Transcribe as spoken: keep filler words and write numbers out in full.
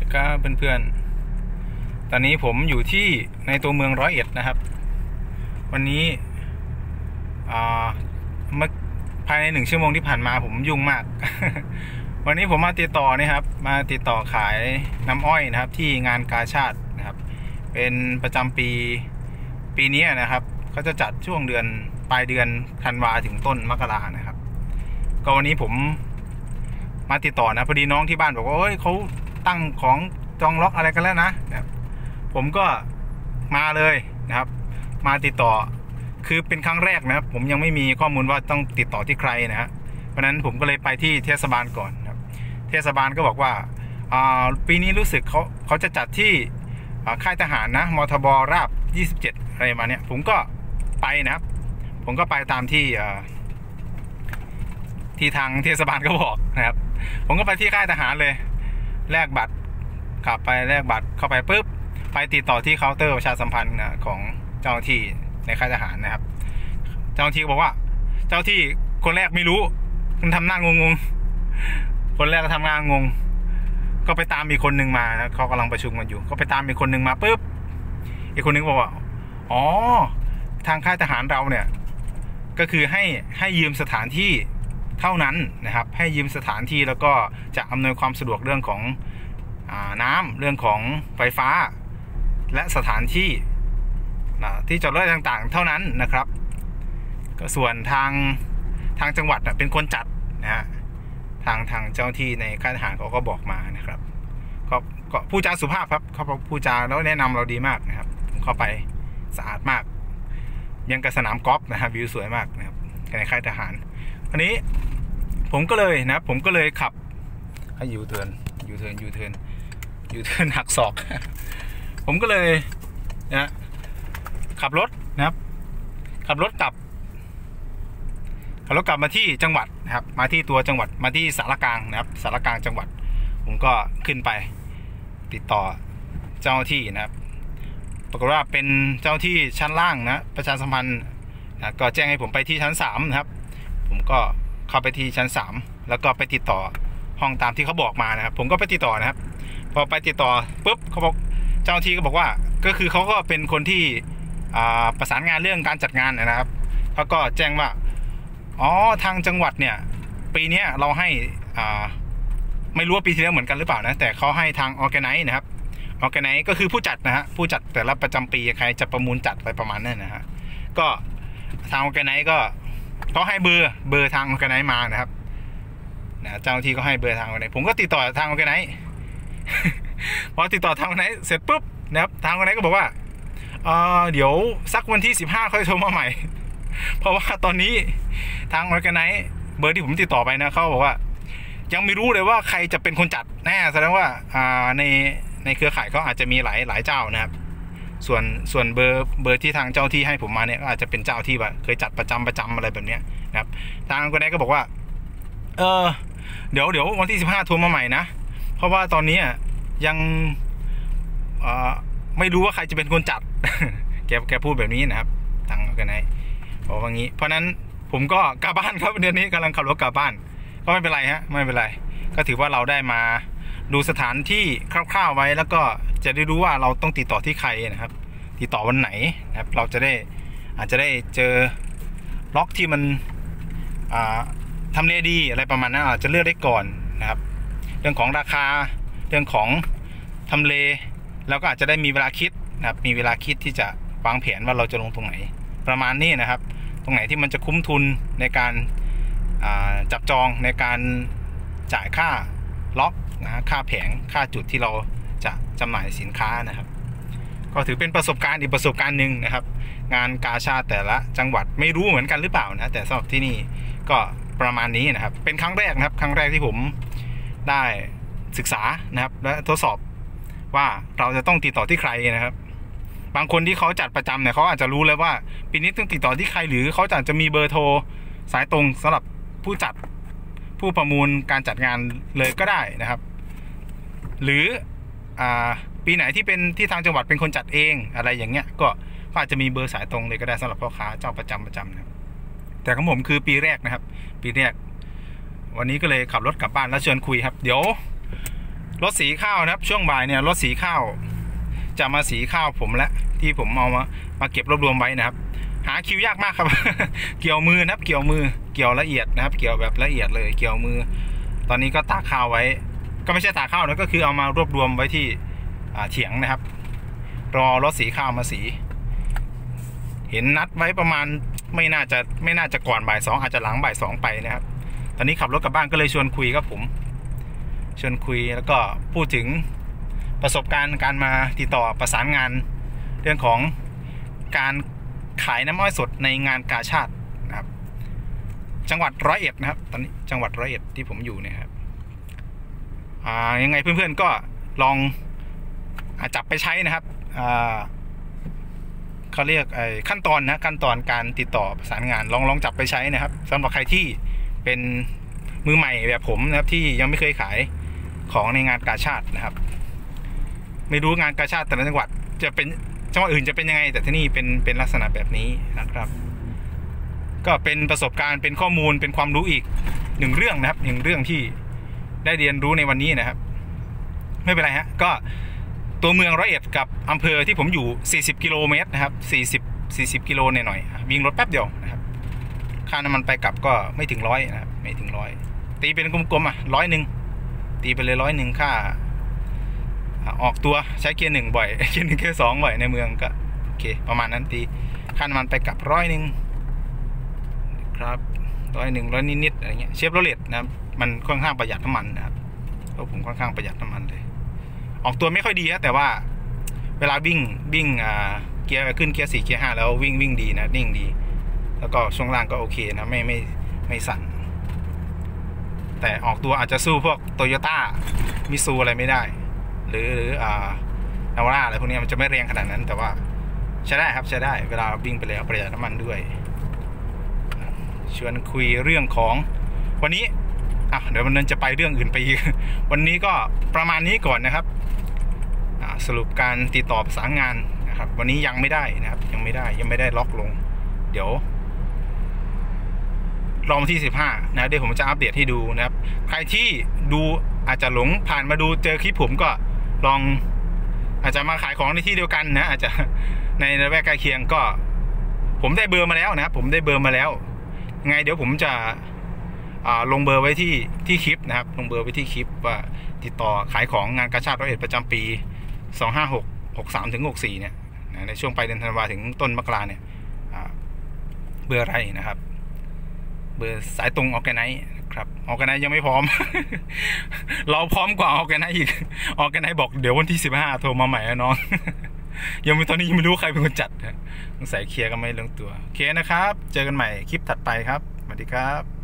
ครับเพื่อนๆตอนนี้ผมอยู่ที่ในตัวเมืองร้อยเอ็ดนะครับวันนี้เมื่อภายในหนึ่งชั่วโมงที่ผ่านมาผมยุ่งมาก วันนี้ผมมาติดต่อนี่ครับมาติดต่อขายน้ำอ้อยนะครับที่งานกาชาดนะครับเป็นประจำปีปีนี้นะครับเขาจะจัดช่วงเดือนปลายเดือนธันวาถึงต้นมกรานะครับก็วันนี้ผมมาติดต่อนะพอดีน้องที่บ้านบอกว่าเฮ้ยเขาตั้งของจองล็อกอะไรกันแล้วนะผมก็มาเลยนะครับมาติดต่อคือเป็นครั้งแรกนะครับผมยังไม่มีข้อมูลว่าต้องติดต่อที่ใครนะฮะเพราะนั้นผมก็เลยไปที่เทศบาลก่อนครับเทศบาลก็บอกว่าปีนี้รู้สึกเขาเขาจะจัดที่ค่ายทหารนะมทบราบยี่สิบเจ็ดอะไรมาเนี่ยผมก็ไปนะครับผมก็ไปตามที่ที่ทางเทศบาลก็บอกนะครับผมก็ไปที่ค่ายทหารเลยแลกบัตรขับไปแลกบัตรเข้าไปปุ๊บไปติดต่อที่เคาน์เตอร์ประชาสัมพันธ์ของเจ้าหน้าที่ในค่ายทหารนะครับเจ้าหน้าที่บอกว่าเจ้าที่คนแรกไม่รู้มันทำหน้างงๆคนแรกก็ทำงานงงก็ไปตามอีกคนหนึ่งมานะเขากำลังประชุมกันอยู่ก็ไปตามอีกคนหนึ่งมาปุ๊บอีกคนหนึ่งบอกว่าอ๋อทางค่ายทหารเราเนี่ยก็คือให้ให้ยืมสถานที่เท่านั้นนะครับให้ยืมสถานที่แล้วก็จะอำนวยความสะดวกเรื่องของอ่าน้ำเรื่องของไฟฟ้าและสถานที่ที่จอดรถต่างๆเท่านั้นนะครับก็ส่วนทางทางจังหวัดเป็นคนจัดนะฮะทางทางเจ้าที่ในค่ายทหารเขาก็บอกมานะครับก็ก็ผู้จาสุภาพครับเขาผู้จาแล้วแนะนำเราดีมากนะครับเข้าไปสะอาดมากยังกับสนามกอล์ฟนะครับวิวสวยมากนะครับในค่ายทหารอันนี้ผมก็เลยนะผมก็เลยขับให้ยูเทิร์นยูเทิร์นยูเทิร์นยูเทิร์นหักศอกผมก็เลยนะขับรถนะครับขับรถกลับขับรถกลับมาที่จังหวัดนะครับมาที่ตัวจังหวัดมาที่สารกลางนะครับสารกลางจังหวัดผมก็ขึ้นไปติดต่อเจ้าหน้าที่นะครับปรากฏว่าเป็นเจ้าที่ชั้นล่างนะประชาสัมพันธ์นะก็แจ้งให้ผมไปที่ชั้นสามนะครับผมก็เข้าไปที่ชั้นสามแล้วก็ไปติดต่อห้องตามที่เขาบอกมานะครับผมก็ไปติดต่อนะครับพอไปติดต่อปุ๊บเขาบอกเจ้าหน้าที่ก็บอกว่าก็คือเขาก็เป็นคนที่ประสานงานเรื่องการจัดงานนะครับเขาก็แจ้งว่าอ๋อทางจังหวัดเนี่ยปีนี้เราให้ไม่รู้ว่าปีที่แล้วเหมือนกันหรือเปล่านะแต่เขาให้ทางออร์แกไนซ์นะครับออร์แกไนซ์ก็คือผู้จัดนะฮะผู้จัดแต่ละประจำปีใครจะประมูลจัดอะไรประมาณนั้นนะฮะก็ทางออร์แกไนซ์ก็เขาให้เบอร์เบอร์ทางออร์แกไนซ์มานะครับนะเจ้าหน้าที่ก็ให้เบอร์ทางออร์แกไนซ์ผมก็ติดต่อทางออร์แกไนซ์พอติดต่อทางออร์แกไนซ์เสร็จปุ๊บนะครับทางออร์แกไนซ์ก็บอกว่าเออเดี๋ยวสักวันที่สิบห้าค่อยโทรมาใหม่เพราะว่าตอนนี้ทางออร์แกไนซ์เบอร์ที่ผมติดต่อไปนะเขาบอกว่ายังไม่รู้เลยว่าใครจะเป็นคนจัดแน่แสดงว่าในในเครือข่ายเขาอาจจะมีหลายหลายเจ้านะครับส่วนส่วนเบอร์เบอร์ที่ทางเจ้าที่ให้ผมมาเนี่ยก็อาจจะเป็นเจ้าที่ว่าเคยจัดประจำประจำอะไรแบบนี้นะครับทางออร์แกไนซ์ก็บอกว่าเออเดี๋ยวเดี๋ยววันที่สิบห้าโทรมาใหม่นะเพราะว่าตอนนี้ยังไม่รู้ว่าใครจะเป็นคนจัด แกแกพูดแบบนี้นะครับทางออร์แกไนซ์บอกว่างี้เพราะนั้นผมก็กลับบ้านครับเดือนนี้กำลังขับรถกลับบ้านก็ไม่เป็นไรฮะไม่เป็นไรก็ถือว่าเราได้มาดูสถานที่คร่าวๆไว้แล้วก็จะได้รู้ว่าเราต้องติดต่อที่ใครนะครับติดต่อวันไหนนะครับเราจะได้อาจจะได้เจอล็อกที่มันทำเลดีอะไรประมาณนั้นอาจจะเลือกได้ก่อนนะครับเรื่องของราคาเรื่องของทำเลแล้วก็อาจจะได้มีเวลาคิดนะครับมีเวลาคิดที่จะวางแผนว่าเราจะลงตรงไหนประมาณนี้นะครับตรงไหนที่มันจะคุ้มทุนในการจับจองในการจ่ายค่าล็อกนะค่าแผงค่าจุดที่เราจะจำหน่ายสินค้านะครับก็ถือเป็นประสบการณ์อีกประสบการณ์หนึ่งนะครับงานกาชาดแต่ละจังหวัดไม่รู้เหมือนกันหรือเปล่านะแต่สำหรับที่นี่ก็ประมาณนี้นะครับเป็นครั้งแรกนะครับครั้งแรกที่ผมได้ศึกษานะครับและทดสอบว่าเราจะต้องติดต่อที่ใครนะครับบางคนที่เขาจัดประจำเนี่ยเขาอาจจะรู้แล้วว่าปีนี้ต้องติดต่อที่ใครหรือเขาอาจจะมีเบอร์โทรสายตรงสำหรับผู้จัดผู้ประมูลการจัดงานเลยก็ได้นะครับหรืออ่าปีไหนที่เป็นที่ทางจังหวัดเป็นคนจัดเองอะไรอย่างเงี้ยก็อาจจะมีเบอร์สายตรงเลยก็ได้สำหรับพ่อค้าเจ้าประจำประจำนะครับแต่ของผมคือปีแรกนะครับปีแรกวันนี้ก็เลยขับรถกลับบ้านแล้วเชิญคุยครับเดี๋ยวรถสีข้าวนะครับช่วงบ่ายเนี่ยรถสีข้าวจะมาสีข้าวผมและที่ผมเอามามาเก็บรวบรวมไว้นะครับหาคิวยากมากครับ เกี่ยวมือนะครับเกี่ยวมือเกี่ยวละเอียดนะครับเกี่ยวแบบละเอียดเลยเกี่ยวมือตอนนี้ก็ตากข้าวไว้ก็ไม่ใช่ตากข้าวนะก็คือเอามารวบรวมไว้ที่เถียงนะครับรอรถสีข้าวมาสีเห็นนัดไว้ประมาณไม่น่าจะไม่น่าจะก่อนบ่ายสองอาจจะหลังบ่ายสองไปนะครับตอนนี้ขับรถกลับบ้านก็เลยชวนคุยครับผมชวนคุยแล้วก็พูดถึงประสบการณ์การมาติดต่อประสานงานเรื่องของการขายน้ำอ้อยสดในงานกาชาดนะครับจังหวัดร้อยเอ็ดนะครับตอนนี้จังหวัดร้อยเอ็ดที่ผมอยู่เนี่ยครับอ่ายังไงเพื่อนๆก็ลองจับไปใช้นะครับอ่าเขาเรียกไอ้ขั้นตอนนะขั้นตอนการติดต่อประสานงานลองลองจับไปใช้นะครับสำหรับใครที่เป็นมือใหม่แบบผมนะครับที่ยังไม่เคยขายของในงานกาชาดนะครับไม่รู้งานกาชาดแต่ละจังหวัดจะเป็นจังหวัดอื่นจะเป็นยังไงแต่ที่นี่เป็นเป็นลักษณะแบบนี้นะครับก็เป็นประสบการณ์เป็นข้อมูลเป็นความรู้อีกหนึ่งเรื่องนะครับหนึ่งเรื่องที่ได้เรียนรู้ในวันนี้นะครับไม่เป็นไรฮะก็ตัวเมืองร้อยเอ็ดกับอำเภอที่ผมอยู่สี่สิบกิโลเมตรนะครับสี่สิบ สี่สิบกิโลหน่อยๆวิ่งรถแป๊บเดียวนะครับค่าน้ำมันไปกลับก็ไม่ถึงร้อยนะครับไม่ถึงร้อยตีเป็นกลมๆอ่ะร้อยหนึ่งตีไปเลยร้อยหนึ่งค่าออกตัวใช้เกียร์หนึ่งบ่อยเกียร์หนึ่งเกียร์สองบ่อยในเมืองก็โอเคประมาณนั้นตีค่าน้ำมันไปกลับร้อยหนึ่งครับร้อยหนึ่งร้อยนิดๆอะไรเงี้ยเชฟโรเลตนะครับมันค่อนข้างประหยัดน้ำมันนะครับเพราะผมค่อนข้างประหยัดน้ำมันเลยออกตัวไม่ค่อยดีนะแต่ว่าเวลาวิ่งวิ่งอ่าเกียร์ขึ้นเกียร์สี่เกียร์ห้าแล้ววิ่งวิ่งดีนะนิ่งดีแล้วก็ช่วงล่างก็โอเคนะไม่ไม่ไม่สั่นแต่ออกตัวอาจจะสู้พวกโตโยต้ามิซูอะไรไม่ได้หรือหรืออ่านาวาร่าอะไรพวกนี้มันจะไม่แรงขนาดนั้นแต่ว่าใช้ได้ครับใช้ได้เวลาวิ่งไปแล้วประหยัดน้ำมันด้วยชวนคุยเรื่องของวันนี้อ่ะเดี๋ยววันนั้นจะไปเรื่องอื่นไปอีกวันนี้ก็ประมาณนี้ก่อนนะครับสรุปการติดต่อประสานงานนะครับวันนี้ยังไม่ได้นะครับยังไม่ได้ยังไม่ได้ล็อกลงเดี๋ยวรอวันที่สิบห้านะเดี๋ยวผมจะอัปเดตให้ดูนะครับใครที่ดูอาจจะหลงผ่านมาดูเจอคลิปผมก็ลองอาจจะมาขายของในที่เดียวกันนะอาจจะในระแวกใกล้เคียงก็ผมได้เบอร์มาแล้วนะครับผมได้เบอร์มาแล้วไงเดี๋ยวผมจะลงเบอร์ไว้ที่ที่คลิปนะครับลงเบอร์ไว้ที่คลิปว่าติดต่อขายของงานกาชาดร้อยเอ็ดประจำปีสองห้าหก หกสามถึงหกสี่เนี่ยในช่วงปลายเดือนธันวาถึงต้นมกราเนี่ยเบอร์อะไรนะครับเบอร์สายตรงออร์แกไนซ์ครับออร์แกไนซ์ยังไม่พร้อม เราพร้อมกว่าออร์แกไนซ์อีกออร์แกไนซ์บอกเดี๋ยววันที่สิบห้าโทรมาใหม่นะน้อง ยังไม่ตอนนี้ยังไม่รู้ใครเป็นคนจัดสงสัยเคลียร์กันไม่ลงตัวโอเคนะครับเจอกันใหม่คลิปถัดไปครับสวัสดีครับ